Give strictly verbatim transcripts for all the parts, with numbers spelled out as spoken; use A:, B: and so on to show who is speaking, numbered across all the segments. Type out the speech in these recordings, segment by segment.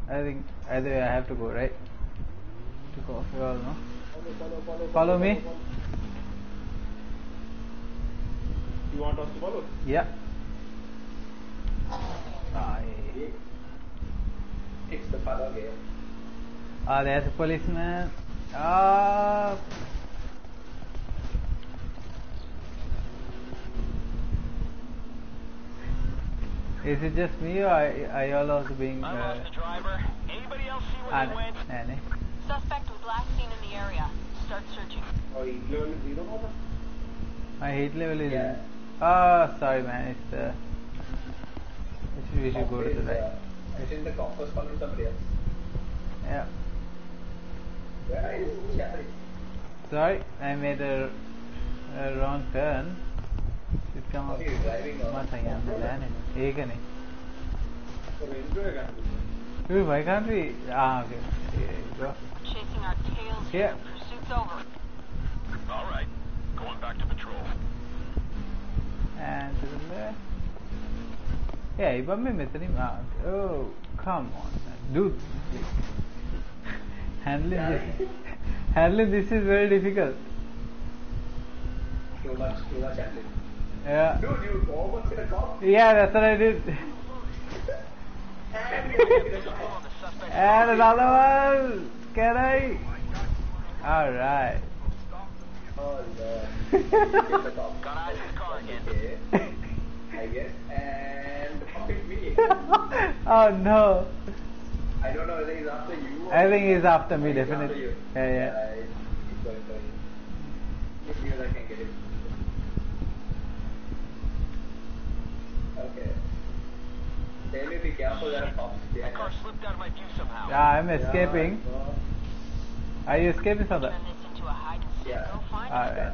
A: I think either I have to go, right? To coffee or no?
B: Follow, follow, follow,
A: Follow me?
B: follow. You want us to follow?
A: Yeah. Aye.
C: It's the follow game.
A: Ah, there's a policeman. Ah. Is it just me or are, are y'all also being... Uh,
D: I lost the driver. Anybody else see where
A: ah,
D: they went?
A: nah, nah.
E: Suspect was last seen in the area. Start searching.
B: Oh, heat level is zero now?
A: My heat level is...
C: Yeah.
A: Ah, sorry man, it's uh... We should, we should go to the right.
C: Uh, I think the cop was following somebody else.
A: Yeah.
C: Where is Charlie?
A: Sorry, I made a, a wrong turn. Should come up.
C: Oh, he's driving on.
A: Must I am the land? Ekane.
B: So, enjoy again.
A: Dude, why can't we? Ah, okay. Here you go.
E: Chasing our tails
A: Yeah.
E: here. Pursuit's over.
D: All right. Going back to patrol.
A: And to the left. Yeah, but me method out. Oh, come on, man. Dude. Handling this. Handling this is very difficult.
C: Too much, too much handling.
A: Yeah.
C: Dude, you almost hit a cop.
A: Yeah, that's what I did.
C: And you hit a cop.
A: And another one. Can I? Alright.
C: Oh, Lord. Hit the cop.
D: Got eyes in the car again.
C: Okay. I guess. And fucking me.
A: Oh no.
C: I don't know whether he's after you or
A: I think he's after me,
C: he's after
A: definitely.
C: you.
A: Yeah, yeah.
C: Uh, he's going for you. If you I can get him. Okay. Tell me be careful, there are cops
D: That
C: behind
D: car
C: us.
D: slipped out of my view somehow.
A: Yeah, I'm escaping.
C: Yeah, so-
A: Are you escaping from that?
E: Turn this into a hide and seek.
C: Yeah.
E: Go find us.
A: Alright.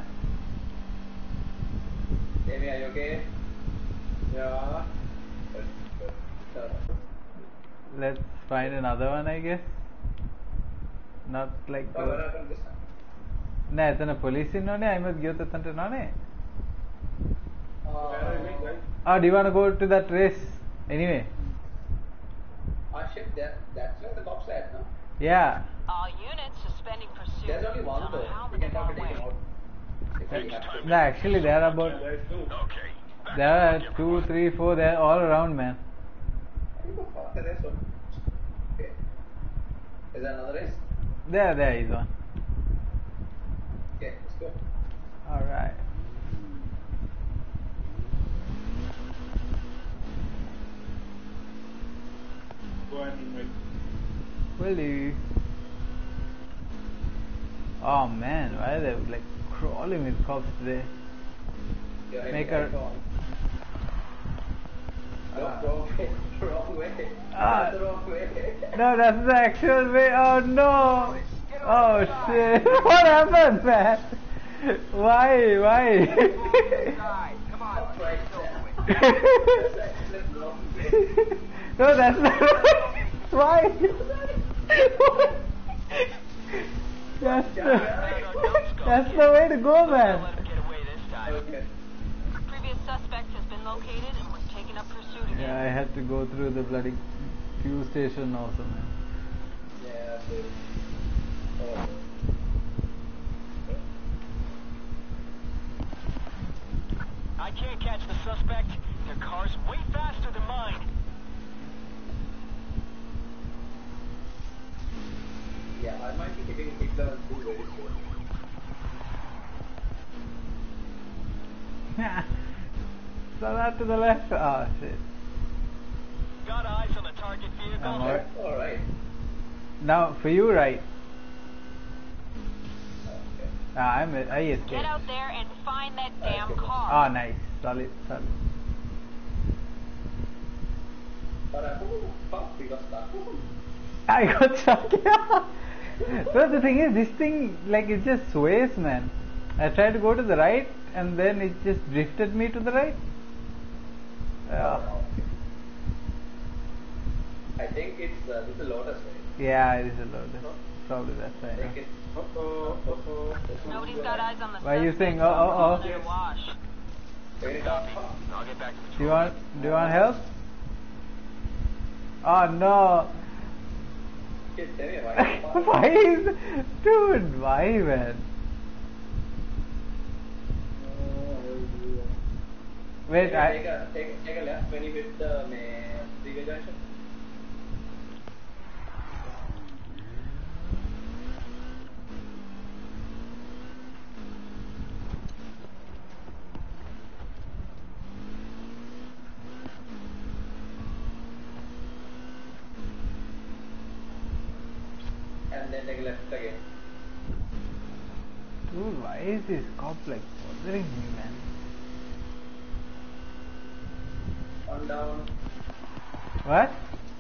C: Jamie, are you okay?
B: Yeah.
C: Good, good. So,
A: Let's find another one, I guess. Not like
C: oh, what
A: those.
C: happened this time?
A: Nah, it's a police in no. I must go to the no.
B: Where are you going, guys?
A: Oh, do you want to go to that race? Anyway.
C: Ah, shit, that, that's where the cops are at, no?
A: Yeah.
E: All units suspending pursuit.
C: There's only one
E: Don't know
C: though.
E: how,
C: We
E: but
C: can
E: they're
C: try to
E: on
C: take him
E: way.
C: out. If we have to.
A: No, actually there are about
B: There's two.
D: Okay. Back
A: there
D: to
A: are
D: work,
A: two,
D: everyone.
A: three, four. They're all around, man.
C: You go faster, there's one. Okay. Is there another race?
A: There, there is one.
C: Okay, let's go.
A: All right.
B: Go and invite.
A: Willie. Oh man, why are they like crawling with cops today?
C: You're heading
A: Make
C: right
A: her-
C: on. No,
A: Ah.
C: wrong way. Wrong way.
A: Ah.
C: That's the wrong way.
A: No, that's the actual way. Oh no! Oh shit! What happened, man? Why? Why?
D: Come on.
C: Right there. That's actually the wrong way.
A: No, that's not. Why? That's the, that's the way to go, man.
D: Let him get away this time.
C: Okay.
E: Previous suspect has been located and we're taking up pursuit again.
A: Yeah, I had to go through the bloody fuel station also, man.
C: Yeah, so. Oh.
D: I can't catch the suspect. Their car's way faster than mine.
C: Yeah, I might be hitting hit level two very soon.
A: So that to the left. Oh shit.
D: Got eyes on the target vehicle.
A: I'm alright.
C: Alright.
A: Now for you, right?
C: Okay.
A: Ah, I'm I escaped.
E: Get out there and find that damn
C: Okay.
E: car.
A: Ah, nice, solid, solid.
C: But I oh, fuck, we got stuck.
A: I got stuck. But the thing is, this thing like it just sways, man. I tried to go to the right, and then it just drifted me to the right. Yeah.
C: I think it's uh, this is Lotus, right?
A: Yeah, it is a lot. Probably that's
C: I
A: right.
C: think it's.
B: Uh-oh, uh-oh.
E: Nobody's got eyes on the
A: Why are you
E: suspect,
A: saying,
E: so
A: oh,
E: I'm
A: oh,
E: calling
A: oh?
E: it a wash.
C: Very
D: Copy.
C: tough.
D: I'll get back to
A: Do you
D: patrol.
A: want? Do you want help? Oh no!
C: Shit, tell me why.
A: Why is... Dude, why, man? Wait,
C: take,
A: I...
C: take a take, take a left when you hit the main bigger junction. And then take a left again.
A: Dude, why is this cop like bothering me, man?
C: One down.
A: What?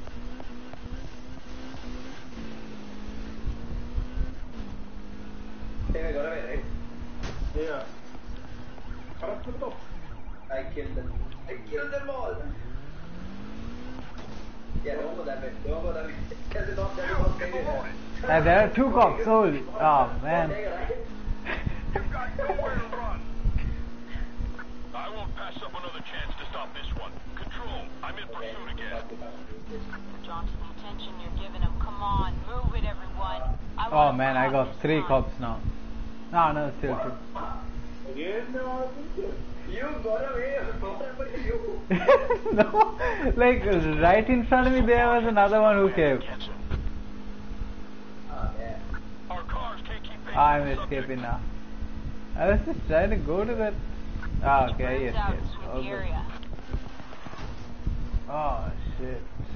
C: Then we got away, right?
B: Yeah. Correct the top.
C: I killed them. I killed them all. Yeah, don't go that way. Don't go that way. There's a dog, there's a dog, stay there.
A: Uh, there are two cops, holy... Oh, man.
C: Take a right.
D: You've got nowhere to run. I won't pass up another chance to stop this one. Control, I'm in pursuit again.
E: Johnson, the attention you're giving him. Come on, move it, everyone. I
A: Oh,
E: want
A: man,
E: him
A: I
E: caught
A: got
E: this
A: three
E: time.
A: cops now. No, no, still two.
B: Again, uh,
C: You got away. What happened to you?
A: No, like right in front of me there was another one who came.
C: Ah, yeah.
D: Our cars can't keep pace
A: I'm
D: with the subject.
A: escaping now. I was just trying to go to that. Ah, okay, I
E: Birds out and
A: escaped.
E: sweep
A: All
E: the
A: good.
E: area.
A: Oh shit.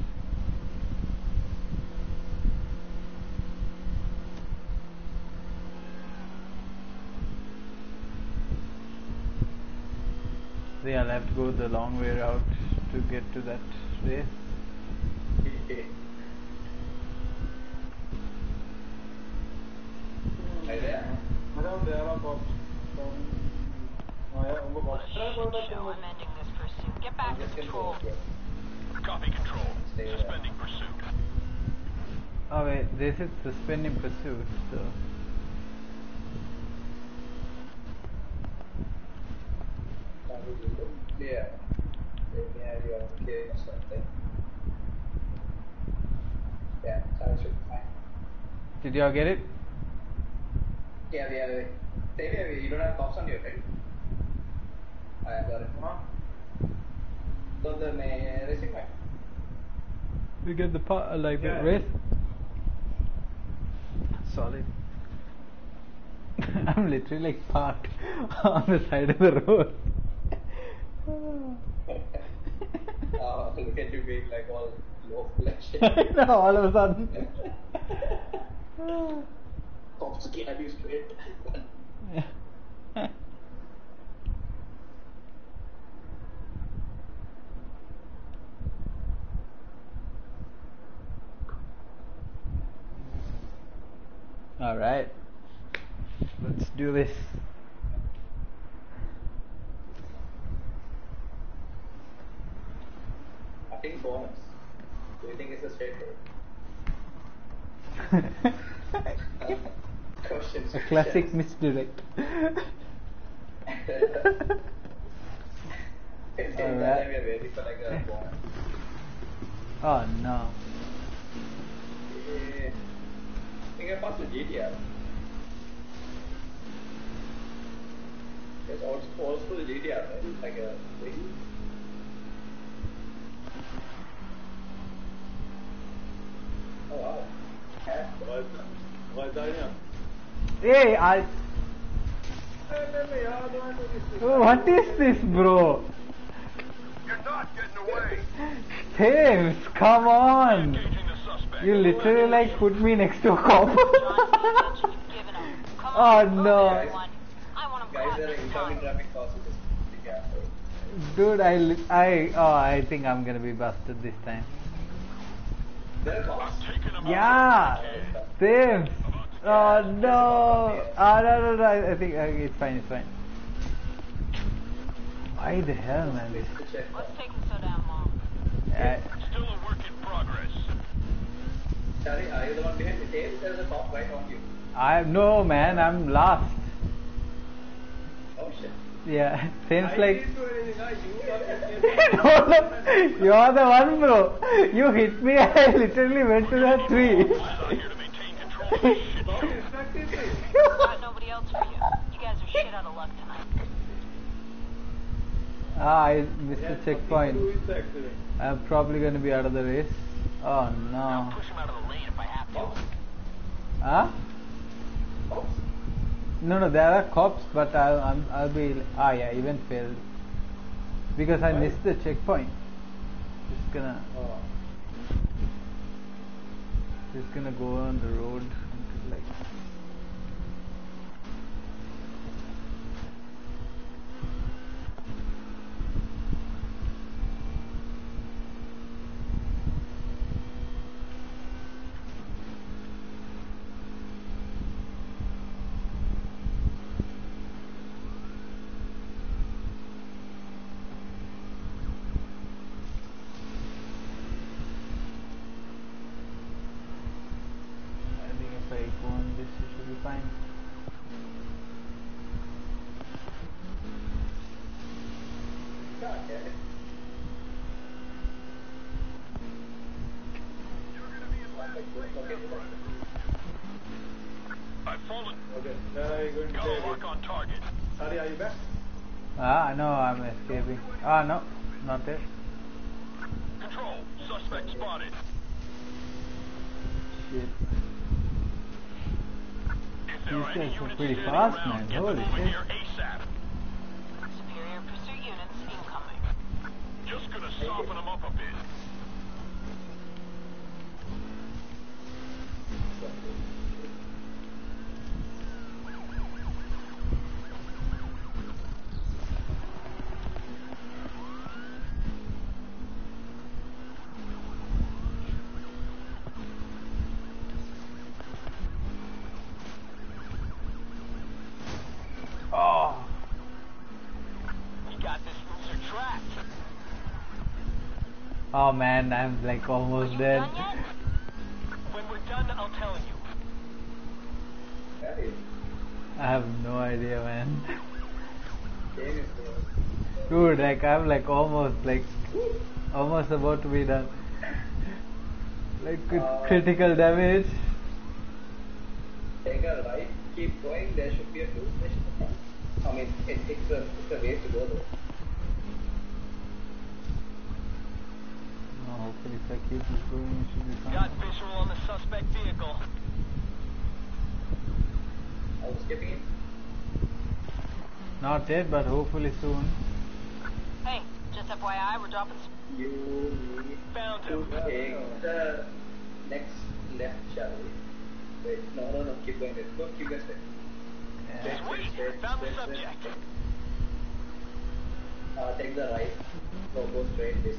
A: See, I'll have to go the long way route to get to that race.
C: Right there.
B: around there are cops. Oh, yeah, um,
E: What a
B: cops.
E: shit show. I'm ending this pursuit. Get back
C: I'm
E: to
C: just gonna
E: patrol.
C: go.
D: Copy control.
C: Stay there.
D: Suspending pursuit.
A: Oh wait, this is suspending pursuit, so.
C: Yeah. Maybe I will okay or something. Yeah, that should be fine.
A: Did y'all get it?
C: Yeah, we have. Maybe you don't have cops on you, right? I got it.
B: Huh?
C: So the may racing point.
A: We get the part, like
B: Yeah.
A: the race. Solid. I'm literally like parked on the side of the road.
C: uh, look at you being like all low flesh.
A: I know, all of a sudden.
C: Cops can you straight.
A: All right, let's do this.
C: I think bonus. Do you think it's a straight road? Questions.
A: A classic misdirect.
C: It's
A: All
C: that
A: right.
C: time we are waiting for like a bonus.
A: Oh no.
C: Eh, I think I passed the G T R. There's also, also the G T R, right? Like a thing. Oh wow. Yeah.
B: Right there, yeah.
A: Hey, I.
B: Hey, let me, I don't know this.
A: What is this, bro?
D: You're not getting away.
A: Thames, come on.
D: Engaging the suspect.
A: You literally like put me next to a cop.
E: Johnson, the attention you've given him. Come
A: Oh,
E: on, move
A: no.
E: it, everyone. I want him
C: Guys,
E: caught
C: there are
E: this
C: incoming
E: time.
C: traffic cars with this big ass road.
A: Dude, I, li- I, oh, I think I'm gonna be busted this time.
C: There are
D: I'm
C: cops.
D: taking him
A: Yeah,
D: out.
A: Thames. Oh no. Ah, no, no, no. I, I think uh, it's fine. It's fine. Why the hell, man? This.
C: To check.
E: What's taking so damn long?
A: Uh,
D: Still a work in progress.
C: Charlie, are you the one behind the tail? There's a cop right on you.
A: I no, man. I'm last.
C: Oh shit.
A: Yeah, seems
B: I
A: like.
B: didn't do anything, huh? You got
A: No, no, you're the one, bro. You hit me. I literally went to that tree.
D: Out here to maintain control of this shit
B: Stop
D: show.
B: distracting me.
E: Got nobody else for you. You guys are shit out of luck tonight.
A: Ah, I missed
B: It
A: the
B: has
A: checkpoint.
B: nothing to do with the accident.
A: I'm probably gonna be out of the race. Oh
D: I'll
A: no.
D: push him out of the lane if I have to.
A: Huh? No, no, there are cops, but I'll, I'm, I'll be. Ah, yeah, event failed because I missed the checkpoint. Just gonna,
B: Oh.
A: just gonna go on the road until like. I think if I go on this, it should be fine.
D: I've fallen.
B: Okay, where are you going to
D: Got
B: stay
D: a lock
B: again?
D: on target.
B: Sorry, are you back?
A: Ah, no, I'm escaping. Ah, no, not there.
D: Control. Suspect spotted.
A: Shit.
D: If there
A: These
D: are any
A: guys are
D: units
A: pretty
D: standing
A: fast,
D: around,
A: man.
D: get
A: Holy
D: them over
A: shit.
D: here ASAP.
E: Superior pursuit units incoming.
D: Just gonna soften them up a bit.
A: Oh,
D: We got this loser trapped.
A: oh man, I'm like
E: Are
A: almost
E: you
A: dead.
E: done yet?
D: When we're done, I'll tell you.
A: I have no idea, man. Dude, like I'm like almost like almost about to be done. Like with
C: Uh,
A: critical damage.
C: Take a right, keep going, there should be a fuel station. I mean, it, it's a it's a way to go though.
A: No, hopefully if I keep this going, it should be fine.
D: Got visual on the suspect vehicle.
C: I was skipping it.
A: Not yet, but hopefully soon.
E: Hey, just F Y I, we're dropping some.
C: You need
D: Found
C: to
D: him.
C: take the next left, shall we? Wait, no, no, no, keep going. Let's go, keep going straight.
A: Yeah.
C: Straight,
D: Sweet.
C: straight, straight,
D: Found the
C: straight, straight,
D: subject.
C: straight. Uh, take the right. Go, go straight, basically.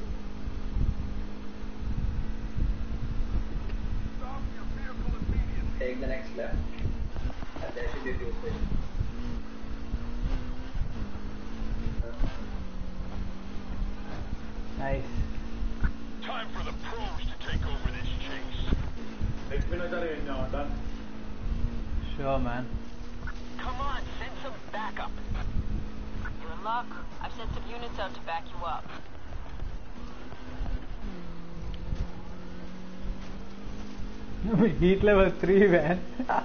D: Stop your vehicle immediately.
C: Take the next left. And there should be a fuel station.
A: Nice.
D: Time for the pros to take over this chase.
B: Let me know that you're now done.
A: Sure, man.
D: Come on, send some backup.
E: You're in luck. I've sent some units out to back you up.
A: Heat level three, man.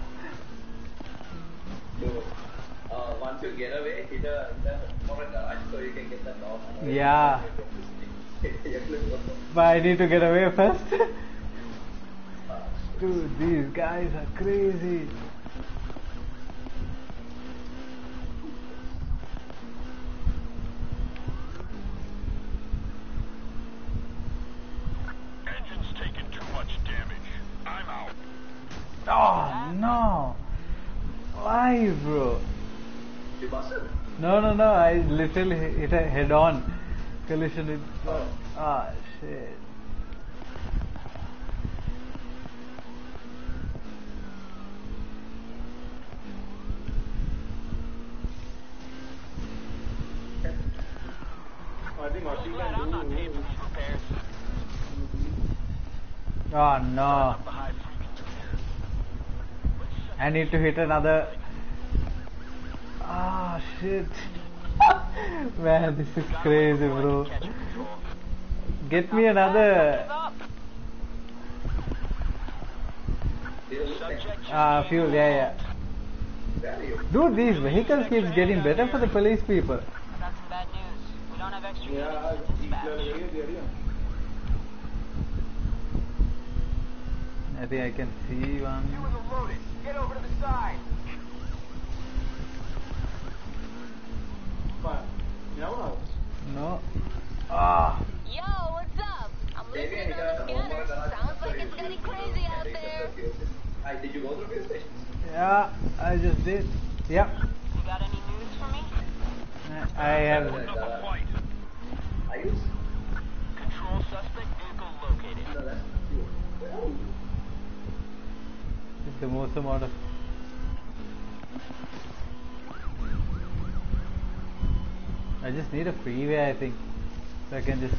C: So, uh, once you get away, hit a, hit a for a garage so you can get the knob.
A: Yeah. But I need to get away first. Dude, these guys are crazy.
D: Engine's taking too much damage. I'm out.
A: Oh no! Why, bro?
C: You busted?
A: No, no, no! I literally hit a head-on collision with.
C: Oh.
A: Ah, shit.
B: I think what you
D: Glad I'm not
B: can
D: paying for
B: do.
D: these repairs.
A: Oh no!
D: The high frequency repairs.
A: I need to hit another. Ah, shit. Man, this is crazy, bro.
D: Catch control.
A: Get me another.
D: Subject just
A: Ah,
D: came
A: fuel,
D: to a
A: yeah, yeah.
D: halt.
C: Where are you?
A: Dude, these vehicles keeps getting better for the police people.
E: Got some bad news. We don't have extra
B: Yeah,
E: units to
B: deep level
E: dispatch.
B: area there, yeah.
A: I think I can see one.
D: You and the Lotus, get over to the side.
B: But, no,
A: No. Ah.
F: Yo, what's up? I'm
C: Maybe I
F: listening
C: need
F: on
C: a
F: the
C: home or
F: scanner.
C: garage.
F: Sounds like
C: Sorry,
F: it's
C: you-
F: getting
C: you-
F: crazy out
C: you-
F: there.
C: Hi, did you go to the fuel station?
A: Yeah, I just did. Yep.
E: You got any news for me?
A: I have.
D: Up a flight.
C: Are you?
D: Control suspect vehicle located.
C: No, that's not you. Where are you?
A: The most amount of. I just need a freeway, I think, so I can just.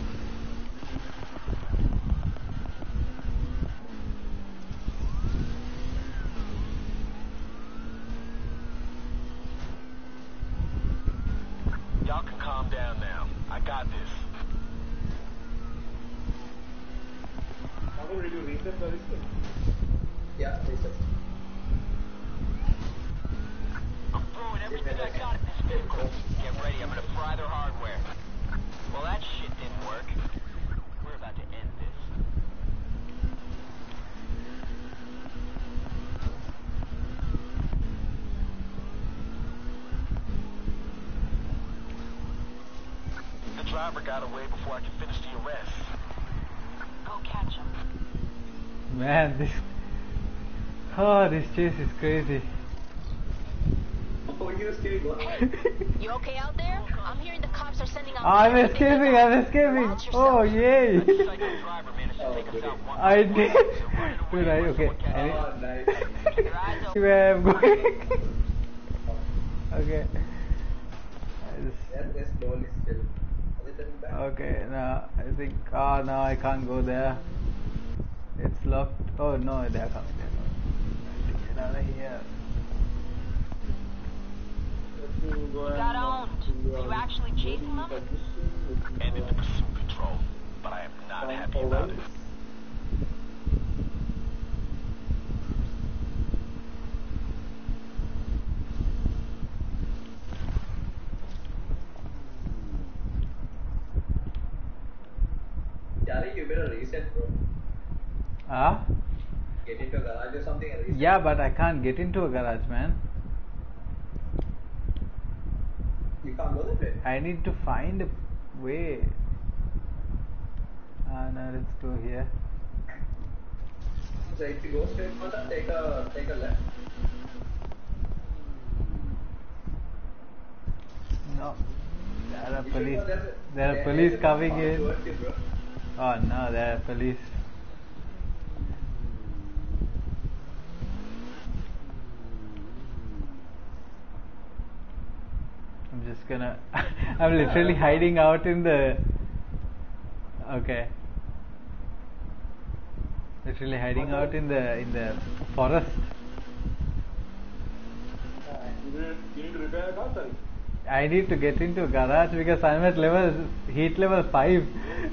D: Y'all can calm down now. I got this.
B: how did you reset the reset?
C: Yeah, research.
D: I'm throwing everything I got at this vehicle. Get ready, I'm gonna fry their hardware. Well, that shit didn't work. We're about to end this. The driver got away before I could finish the arrest.
E: Go catch him.
A: Man, this. Oh, this chase is crazy.
C: Oh, you still go?
F: Hey, you okay out there? I'm hearing the cops are sending out.
A: I'm
F: everything they
A: escaping,
F: got.
A: I'm escaping.
F: Watch
A: Oh,
F: yourself.
A: yay.
D: That psycho driver managed to take us out one
A: I
D: by one,
A: did.
D: so running away
A: Dude, I,
D: was
A: okay.
D: what kept
A: I
D: us.
C: Oh, nice.
E: Your eyes open.
A: where I'm going. Okay. I just,
C: That is slowly still. Are they turning back?
A: okay, no, I think. Oh, no, I can't go there. It's locked. Oh, no, they're coming. They're coming. I have to get out of here.
B: Let me go
E: You
B: and
E: got
B: walk
E: owned.
B: to,
E: Are you
B: uh,
E: actually chasing them?
B: position.
D: Ended the pursuit control, but I am not happy about it.
C: Charlie, you better reset, bro.
A: Ah?
C: Get into a garage or something and reset.
A: Yeah, but I can't get into a garage, man.
C: You can't go that way.
A: I need to find a way. Ah, no, let's go here.
C: So if you go straight for that, take a take a left.
A: No. There are
C: You should
A: police.
C: go, there's a-
A: There are
C: there
A: police
C: is a
A: coming
C: path
A: in.
C: towards you, bro.
A: Oh no, there are police. I'm just gonna. I'm literally hiding out in the. Okay. Literally hiding out in the in the forest.
B: You need, you need to repair a car, sorry.
A: I need to get into a garage because I'm at level heat level five.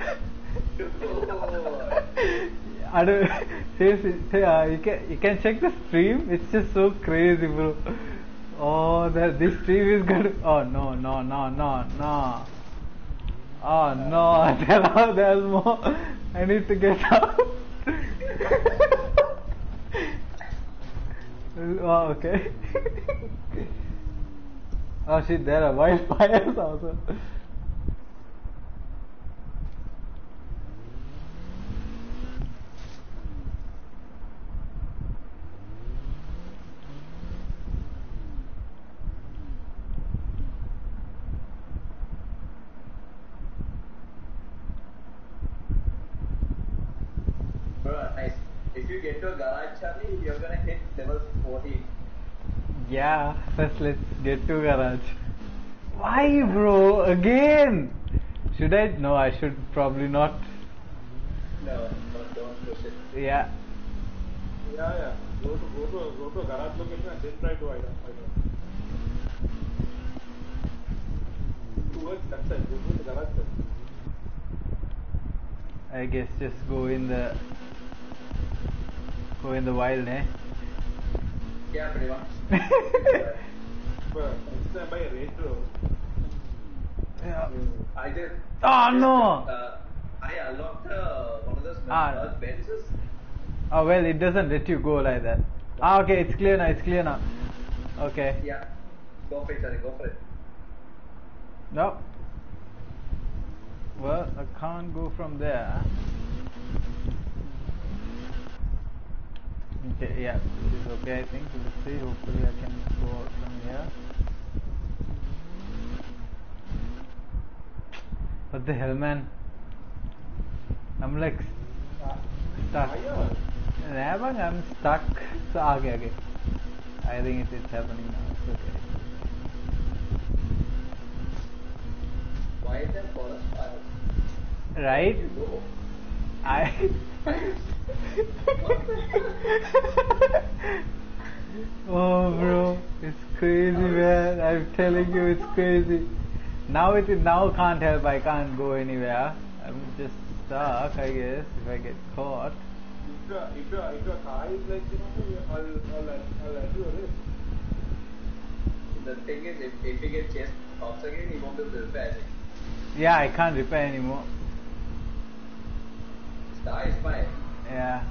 A: I don't. Seriously, say, uh, you can you can check the stream. It's just so crazy, bro. Oh, that this stream is good. Oh no no no no no. Oh no, there are there's more. I need to get out. Oh, okay. Oh shit, there are wildfires also.
C: Bro, nice. If you get to a garage, Charlie, you're gonna hit level forty.
A: Yeah, first let's get to garage. Why, bro? Again? Should I? No, I should probably not.
C: No, no, don't push it.
A: Yeah.
B: Yeah, yeah. Go to go to go to a garage location and then try to hide. hide out. towards that side. Go to the garage side.
A: I guess just go in the go in the wild, eh?
C: Yeah, pretty much.
B: But next time buy a retro.
A: Yeah.
C: I did.
A: Oh no!
C: Uh, I unlocked uh, one of those
A: Ah.
C: uh, benches.
A: Oh well, it doesn't let you go like that. Ah, okay, it's clear now. It's clear now. Okay.
C: Yeah. Go for it, Charlie. Go for it.
A: No. Well, I can't go from there. Okay, yeah, this is okay, I think. Let's see. Hopefully, I can go out from here. What the hell, man? I'm like stuck. Yeah, bang, I'm stuck. So, okay, okay. I think it, it's happening now. It's okay.
C: Why is there forest fire?
A: Right?
C: Go.
A: I. Oh, bro, it's crazy, man. I'm telling you, it's crazy. Now it now can't help. I can't go anywhere. I'm just stuck, I guess. If I get caught.
B: If your if your if your car is like you know, I'll I'll I'll let you arrest.
C: The thing is, if, if you get chased off again, he won't be able to repair it.
A: Yeah, I can't repair anymore.
C: Star is fine.
A: Yeah.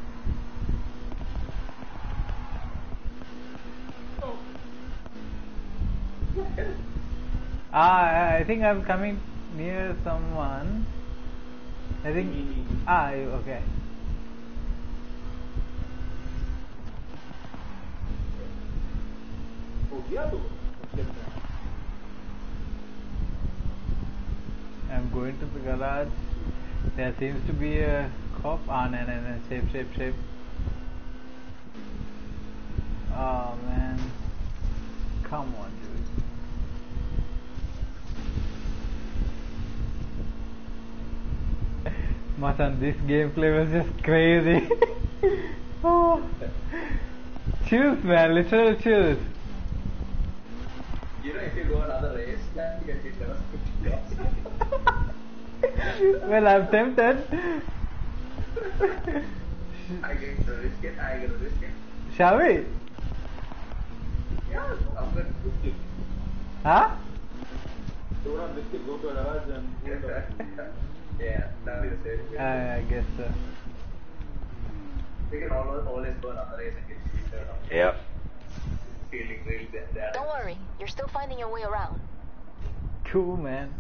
A: Ah, I I think I'm coming near someone. I think. Ah, you- okay.
B: Oh, yeah, though.
A: I'm going to the garage. There seems to be a cop. Ah, no, no, no. Shape, shape, shape. Oh, man. Come on, dude. Matan, this gameplay was just crazy. Oh. Chills, man. Literal chills.
C: You know, if you go another race, then you get hit level fifty jobs.
A: Well, I'm tempted.
C: I get to risk it, I get to risk it.
A: Shall we?
C: Yeah, I'm going to risk it.
A: Huh?
B: Don't have risk it, go to a garage and hold up.
C: Yeah, that'll be the same.
A: I, I guess so.
C: We can always, always go another race and get hit level.
A: Yep.
C: Feeling really bad. bad.
F: Don't worry, you're still finding your way around.
A: Cool, man.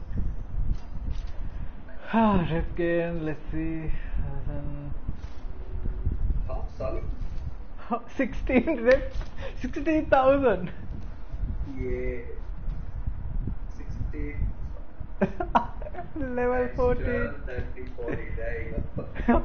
A: Ah, rep game, let's see. Then
C: Oh, sorry.
A: sixteen reps, sixteen thousand.
C: Yeah. sixty.
A: Level fourteen.
C: thirty, forty, there you go.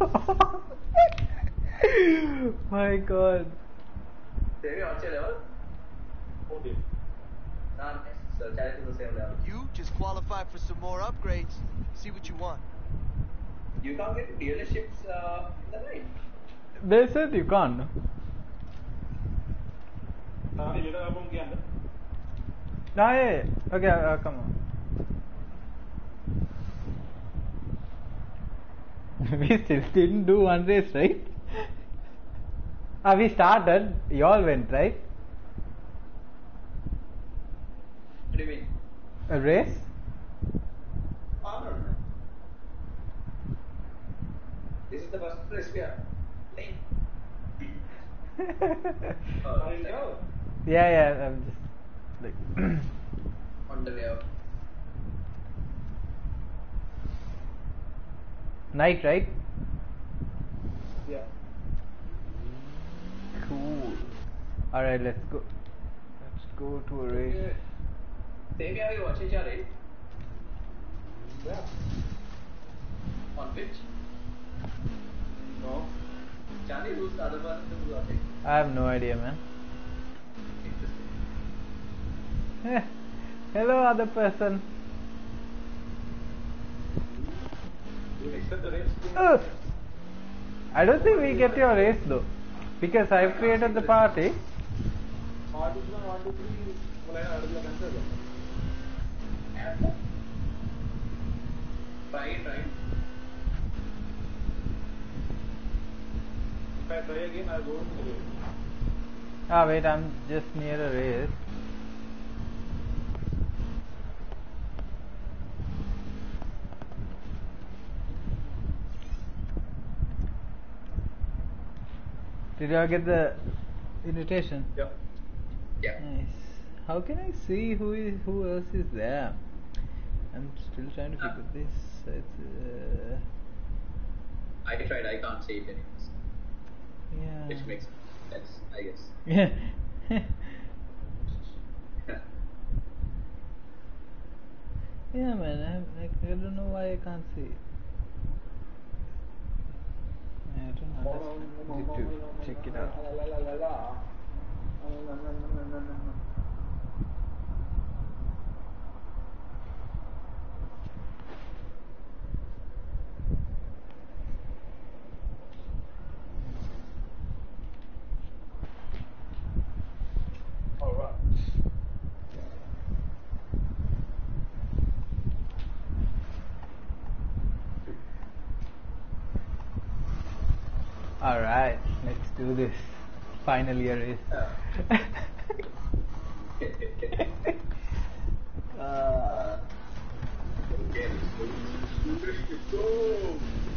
A: My god.
C: Devi, what's your level?
B: Okay.
C: Ah, nice. So, carry to the same level.
G: You just qualify for some more upgrades. See what you want.
C: You can't get dealerships uh, in the night.
A: They said you can't.
B: Ah, you know about Ganda?
A: Ah, yeah, yeah. Okay, uh, come on. We still didn't do one race, right? Ah, we started. You all went, right?
C: What do you mean?
A: A race?
C: Oh, no, no. This is the first race we are playing. Oh,
B: There you go.
A: Yeah, yeah. I'm just like.
C: on the way out.
A: Night, right?
B: Yeah.
A: Cool. Alright, let's go. Let's go to a race.
C: Devi, are you watching Charlie?
B: Yeah.
C: On Twitch?
B: No.
C: Charlie, who's the other person who's watching?
A: I have no idea, man.
C: Interesting.
A: Eh, hello, other person.
B: You accept the race?
A: Ugh. I don't think we get your race though, because I've created the party.
B: Party one, one, two, three. Well, I have to cancel.
C: Try it, try it.
B: If I try again, I'll go to the race.
A: Ah, wait, I'm just near a race. Did you all get the invitation?
B: Yeah.
C: Yeah.
A: Nice. How can I see who is who else is there? I'm still trying to figure this. It's, uh,
C: I tried, I can't see it anyways.
A: yeah.
C: Which makes sense, I guess.
A: Yeah. Yeah, man. I, like, I don't know why I can't see it. I don't understand. Need to check it out.
B: Alright.
A: All right, let's do this. Final year is. uh,
C: Okay, let's go.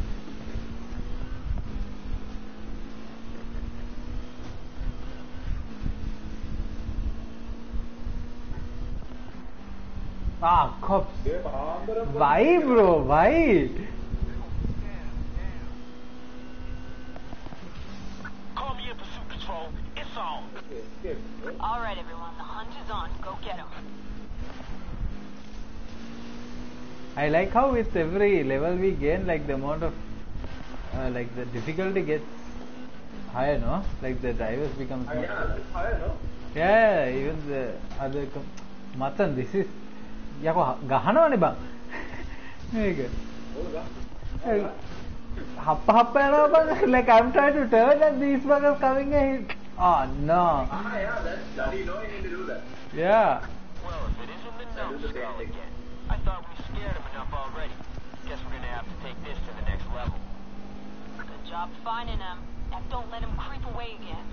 A: ah, cops.
B: Yeah, Andhra Pradesh.
A: Why, bro? Why?
D: Call me in pursuit control. It's on.
B: Escape, right?
E: All right, everyone, the hunt is on. Go get him.
A: I like how with every level we gain, like the amount of, uh, like the difficulty gets higher, no? Like the drivers becomes
B: Ah,
A: more.
B: yeah, that's higher, no?
A: Yeah, even the other. Com- Matan, this is. යකෝ ගහනවනේ බං මේක
B: Hold on.
A: හප්ප හප්ප යනවා බං like I'm trying to turn and these buggers coming in. Oh no.
C: Ah, yeah, that's bloody no, you need to do that.
A: Yeah.
D: Well, if it isn't the
C: I'll do the same
D: numbskull
C: thing.
D: again. I thought we scared him enough already. Guess we're gonna have to take this to the next level.
E: Good job finding him. Now don't let him creep away again.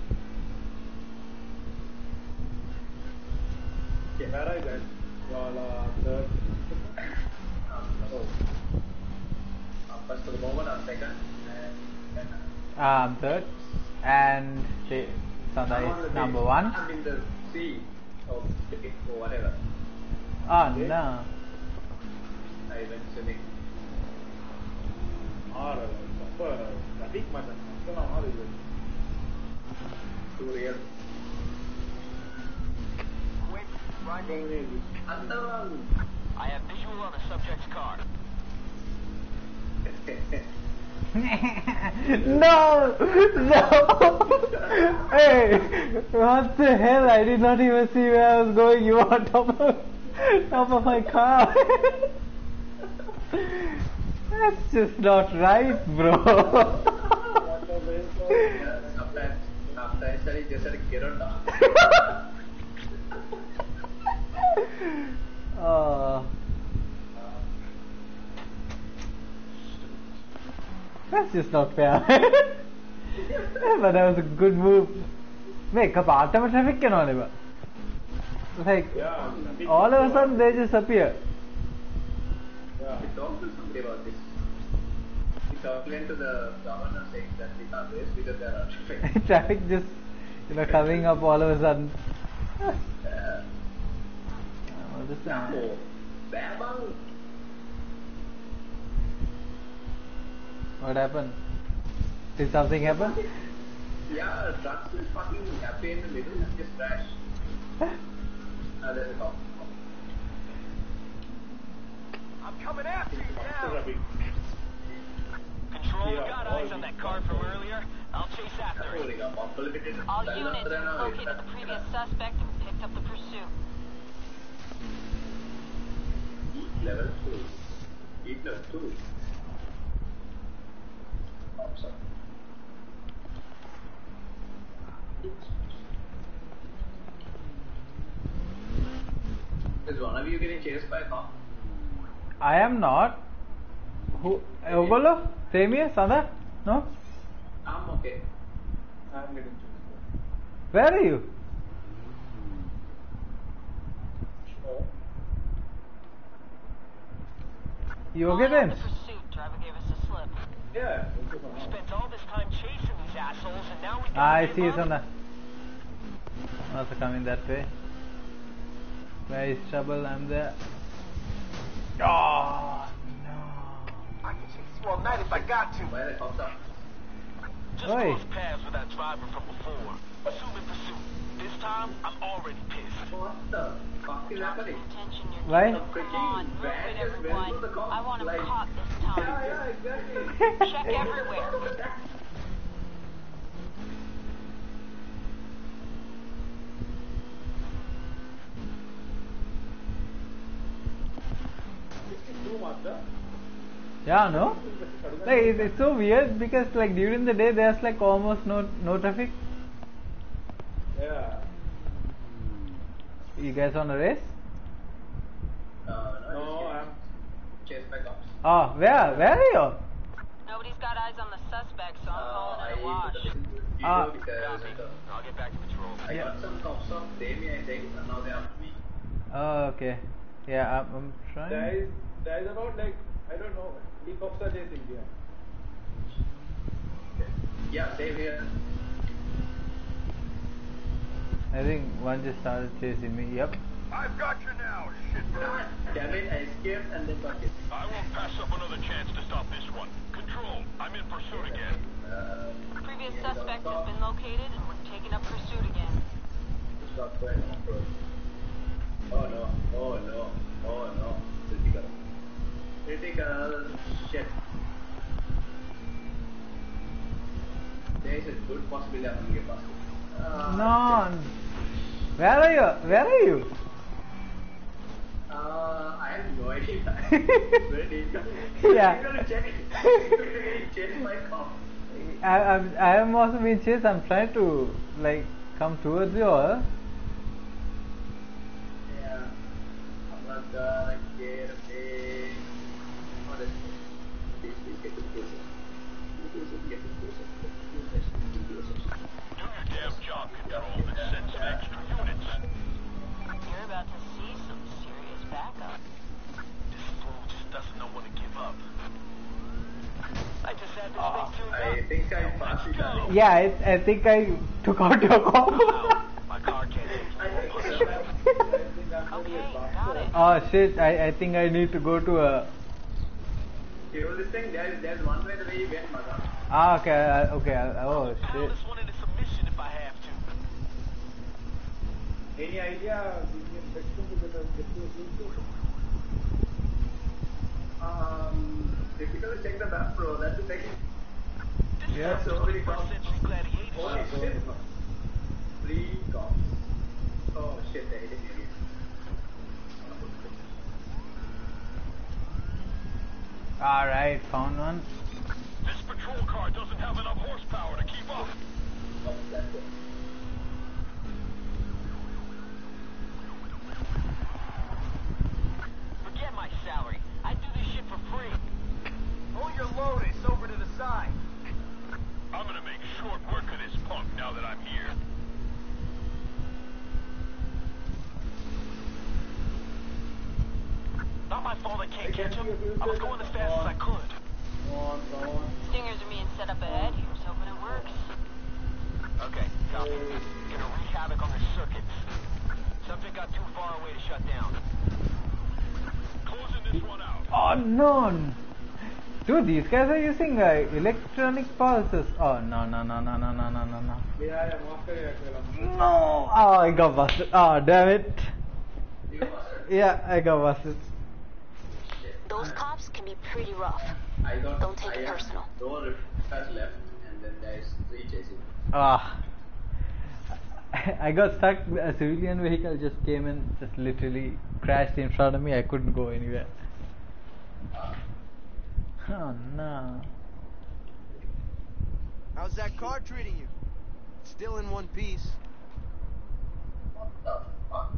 B: Okay, where are you guys? Well, uh, third.
C: Um, so, uh, first for the moment, I'm second, and then
A: Um, third. And the Sanda
C: I'm on the
A: is number
C: beach.
A: one.
C: I'm in the sea, or, or whatever.
A: Oh
B: Okay.
A: no.
C: I went swimming.
B: Ah, super. Traffic macam macam mana itu?
C: Too real.
D: Quick, run.
B: Ini
C: Andaman.
D: I have visual on the subject's car.
A: No! No! Hey! What the hell? I did not even see where I was going. You were on top of, top of my car. That's just not right, bro.
C: Yeah, sometimes, sometimes I just had to get on down.
A: Oh. That's just not fair. But that was a good move. Wait, kapatama traffic can only ba? Like
B: yeah, traffic.
A: all of a sudden they just appear.
B: Yeah.
C: We talked to somebody about this. We complained to the governor saying that we can't race because there are traffic.
A: Traffic just you know coming up all of a sudden.
C: Yeah.
A: All the time.
C: Oh, Babang.
A: What happened? Did something happen?
C: Yeah, trucks is fucking happy in the middle and just crash. Ah, there's a cop.
D: I'm coming after you now.
B: Traffic.
D: Control,
B: Yeah,
D: got
B: all
D: eyes on that car from earlier. I'll chase after it.
C: Holding up, I'm limited.
E: All units located the previous suspect and picked up the pursuit.
C: Level two. Eat level two. Oh, sorry. Is one of you getting chased by a cop?
A: I am not. Who? Ogolo? Same here? Sada? No?
C: I'm okay.
B: I'm getting chased.
A: Where are you?
B: Oh.
A: You
E: Pulling
A: okay
E: out
A: then?
E: the pursuit. Driver gave us a slip.
B: Yeah, okay for
D: We
B: now.
D: spent all this time chasing these assholes, and now we
A: Ah, I
D: gotta
A: see
D: give up?
A: Sada. Also coming that way. Where is trouble? I'm there. Oh no.
D: I can chase you all night if I got to.
C: Where the cops are?
D: Just
A: Oi.
D: crossed paths with that driver from before. Assuming pursuit. This time, I'm already pissed.
C: What the fuck is
E: Drop the
C: happening?
E: attention you're
A: Why?
E: giving them. Come on, move
C: Van
E: it,
C: just went
E: everyone.
C: through the cops,
E: I want him
C: like-
E: caught this
B: Yeah,
E: time.
B: yeah, exactly.
E: Check everywhere.
B: Too much, huh?
A: Yeah, no? Like it's, it's so weird because like during the day there's like almost no no traffic.
B: Yeah.
A: You guys on a race?
C: Uh, no,
B: No,
C: just
B: I'm.
C: chased by cops.
A: Oh, where? Where are you?
E: Nobody's got eyes on the suspect, so I'm
C: Uh,
E: calling
C: I
E: it a wash.
C: put the video
A: Ah.
C: because
D: Copy.
C: uh,
D: I'll get back to patrol.
C: I got some cops on Damien, I think, and now they're after me.
A: Oh, okay. Yeah, I'm, I'm
B: There
A: trying.
B: is, there is about like, I don't know, three cops are chasing here.
C: Okay. Yeah, same here.
A: I think one just started chasing me. Yep.
H: I've got you now, shitbird.
C: Damn it, I escaped and then got hit.
H: I won't pass up another chance to stop this one. Control, I'm in pursuit again.
C: Uh,
E: Previous
C: yeah,
E: suspect
C: stop.
E: has been located and we're taking up pursuit again.
C: Stop going off-road. Oh no, oh no, oh no. Critical. Critical shit. There is a good possibility I'm gonna get busted. Uh,
A: No. Where are you? Where are you?
C: Uh, I have no idea. Very difficult.
A: Yeah.
C: Difficult to check. Check my cop.
A: I, I'm, I am also being chased. I'm trying to like come towards you all.
C: Yeah. I'm not gonna get away. Oh, that's good. Please, please get to the closer. Get closer, get to the closer. Get to the closer.
H: Do your damn job, Control, and send some extra units.
E: You're about to see some serious backup.
D: This fool just doesn't know when to give up. I just had this
A: Ah.
D: thing tuned
C: I
D: up.
C: think I passed it.
D: Go.
A: Yeah, I, I think I took out your call.
D: Wow, my car can't
C: I
D: take
C: think
D: it.
C: so.
B: I think I'm
E: Okay,
B: very
E: got it.
A: Oh shit! I, I think I need to go to a.
C: You know this thing? There's, there's one way the way you get Maga.
A: Ah, okay, uh, okay. uh, Oh
D: Pound
A: shit.
D: this one into submission if I have to.
B: Any idea the infection to get a get to a police station?
C: Um, difficult to check the map, bro. That's the thing.
D: This
A: Yeah.
D: is
C: So many
D: first
C: cops.
D: century gladiator
C: Holy
D: shit.
C: shit. Three cops. Oh shit, they're hitting me again.
A: All right, found one.
H: This patrol car doesn't have enough horsepower to keep up.
C: Oh, that's it.
D: Forget my salary. I do this shit for free.
G: Pull your Lotus over to the side.
H: I'm gonna make short work of this punk now that I'm here.
D: Not my fault I can't
B: I
D: catch
B: can't
D: him.
B: see a
D: I was
B: future.
D: going as fast as I could.
B: Come on, come on.
E: Stingers are being set up ahead. Here's hoping it works.
D: Okay, copy. Gonna wreak havoc on their circuits. Subject got too far away to shut down.
H: Closing this one out.
A: Oh no! Dude, these guys are using uh, electronic pulses. Oh no no no no no no no no no!
B: Yeah, yeah, master yeah,
A: No! Oh, I got busted. Oh damn it!
C: You got busted.
A: Yeah, I got busted.
F: Those cops can be pretty rough.
C: I got.
F: Don't take
C: I
F: it
C: have
F: personal.
C: No has left, and then there's three chasing.
A: Ah. I got stuck. A civilian vehicle just came and just literally crashed in front of me. I couldn't go anywhere. Oh no.
G: How's that car treating you? Still in one piece.
C: What the fuck?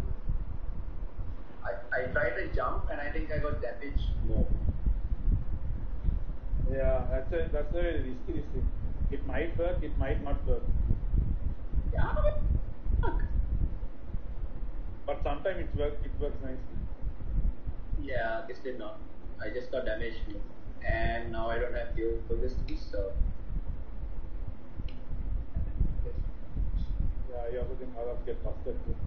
C: I, I tried to jump and I think I got damaged more.
B: Yeah, that's a that's a very risky this thing. It might work, it might not work.
C: Yeah, fuck.
B: But sometimes it works it works nicely.
C: Yeah, this did not. I just got damaged, and now I don't have fuel for this, so.
B: Yeah, you also think others get busted too.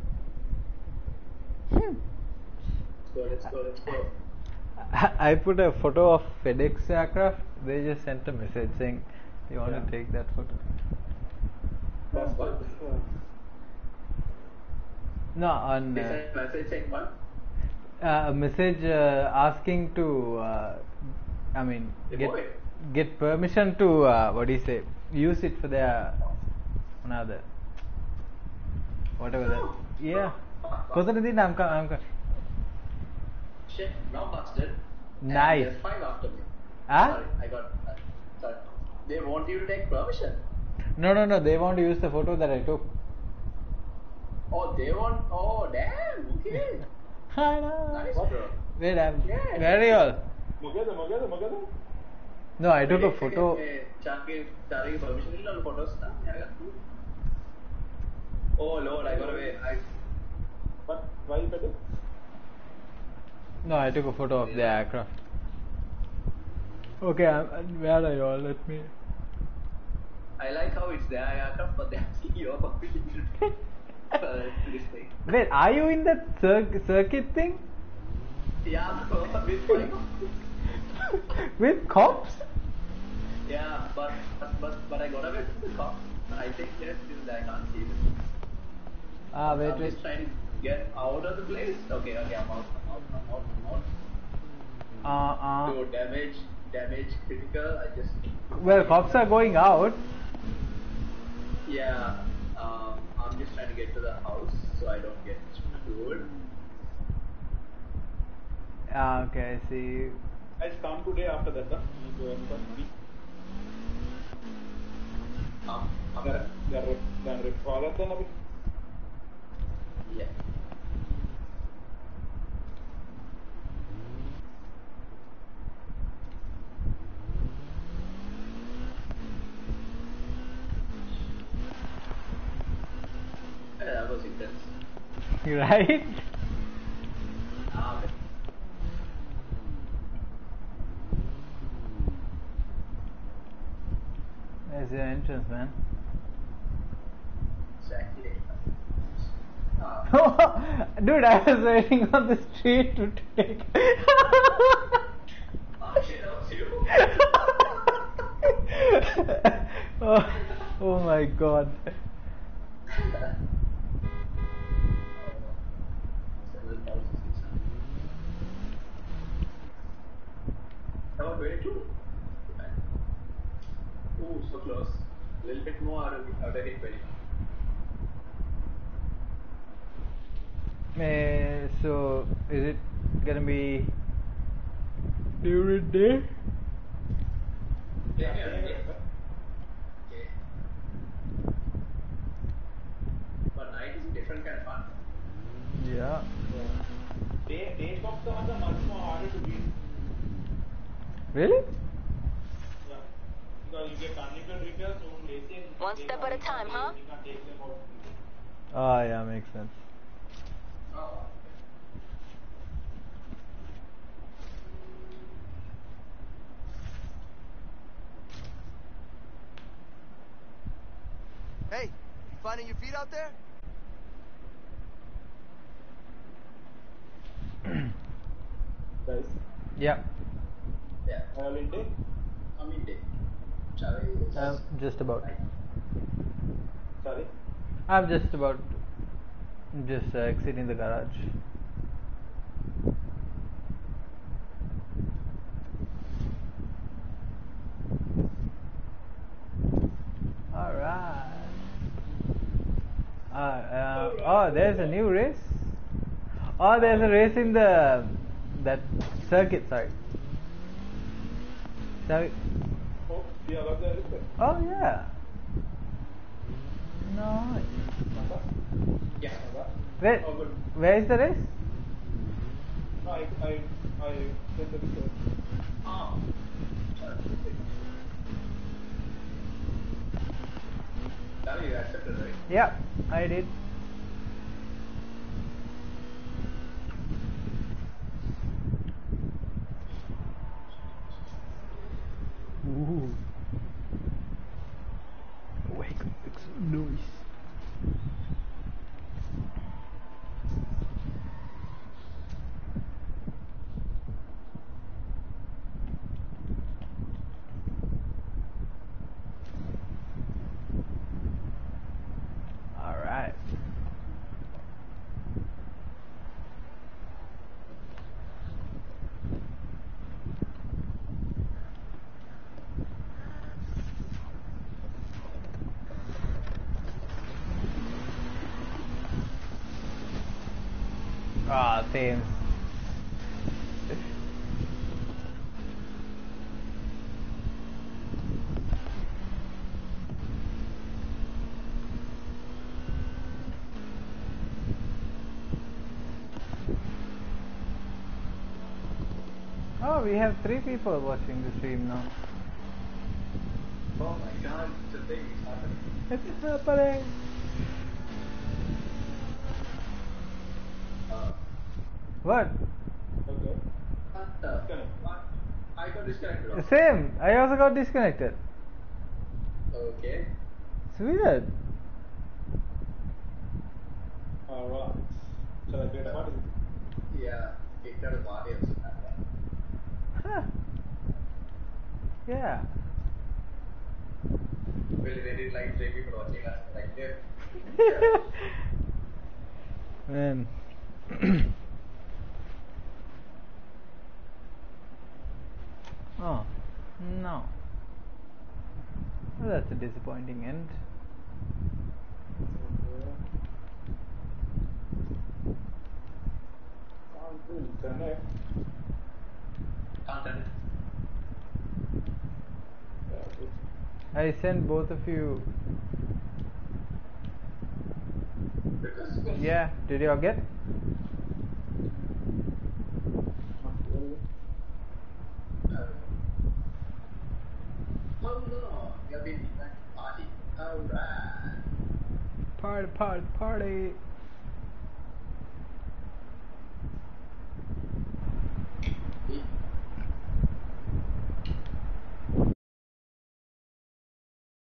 C: Let's go, let's go, let's go.
A: I put a photo of FedEx aircraft. They just sent a message saying they want
B: Yeah.
A: to take that photo.
B: Busted.
A: No, on
C: They
A: uh,
C: sent a message saying what?
A: uh, a message uh, asking to, uh, I mean, get
C: Deploy.
A: get permission to uh, what do you say? Use it for their another whatever that.
C: Oh.
A: Yeah.
C: Fuck, fuck.
A: Kosa I'm co- I'm co-
C: Shit, now busted.
A: Nice.
C: And there's five after me.
A: Huh?
C: Sorry, I got. Uh, sorry. They want you to take permission.
A: No, no, no. They want to use the photo that I took.
C: Oh, they want. Oh, damn. Okay.
A: I know.
C: Nice,
B: What?
C: bro.
A: Wait, I'm
C: Yeah.
A: where are you all?
B: Mogada, Mogada, Mogada.
A: No, I took a photo.
C: Chunky, Charlie, permission ಇಲ್ಲ on photos. Oh Lord, I got away. I.
B: But why you better?
A: No, I took a photo of the aircraft. Okay, I'm, where are you all? Let me.
C: I like how it's their aircraft, but they're asking your permission to take uh, this thing.
A: Wait, are you in that cir- circuit thing
C: Yeah, bro, with five.
A: with cops?
C: Yeah, but but but, but I got away from the cops. I think they're still there. I can't see them.
A: Ah, wait,
C: I'm
A: wait.
C: just trying to get out of the place. Okay, okay, I'm out. I'm out. I'm out. I'm out.
A: Uh, uh.
C: So damage, damage, critical. I just.
A: Well, cops are going out.
C: Yeah. Um, I'm just trying to get to the house so I don't get screwed.
A: Ah, okay, I see.
B: I come today after that, huh? You go and come see.
C: Um, I'm
B: Then, then, then, father then a bit.
C: Yeah. Yeah, that was intense.
A: Right?
C: Ah, man.
A: There's your entrance, man.
C: Exactly. Ah.
A: Dude, I was waiting on the street to take.
C: Ah, shit, that was you.
A: oh, oh my god.
C: seven thousand six hundred. Oh, twenty-two. Ooh, so close. A little bit more out of, out of hit twenty.
A: Eh, so, is it gonna be during day?
C: Yeah, yeah, yeah. Okay. But night is a different kind of fun.
A: Yeah.
B: Day, day cops are much more harder to beat.
A: Really?
B: Yeah. Because you get unlimited repairs, so they say.
F: One step at a time, huh?
B: You can't take them out.
A: Ah, yeah, makes sense.
C: Oh.
G: Hey, you finding your feet out there?
B: Guys,
A: Yeah.
C: Yeah.
B: all in day.
C: I'm in day. Charlie is.
A: Um, just about.
B: Sorry.
A: I'm just about just uh, exiting the garage. Alright. Uh, uh, oh, there's a new race. Oh, there's a race in the that circuit. Sorry. Sorry.
B: Oh, yeah, was there?
A: Oh yeah. No.
C: Yeah.
A: Where?
B: Oh, good.
A: Where is the race?
B: No, I, I, I sent the picture.
C: Oh. Charlie. Charlie, you accepted, right?
A: Yeah, I did. Ooh. Wake up, make some noise. Alright. Ah, same. Oh, we have three people watching the stream now.
C: Oh my god, the thing is happening.
A: It's happening.
C: Uh,
A: What?
B: Okay.
C: what the?
B: Disconnect.
C: What? I got disconnected. also.
A: Same. I also got disconnected.
C: Okay.
A: It's weird.
B: Alright. Shall I create a party?
C: Yeah, kicked out of party also.
A: Huh. Yeah.
C: Really, they did like three people watching us like this.
A: Man. Oh, no. Well, that's a disappointing end.
B: Can't really connect.
C: Content.
B: Yeah, good.
A: I sent both of you.
C: Because
A: Yeah, did you all get?
B: Not really.
C: uh, oh no, we have been invited to party. Alright.
A: Party, party, party.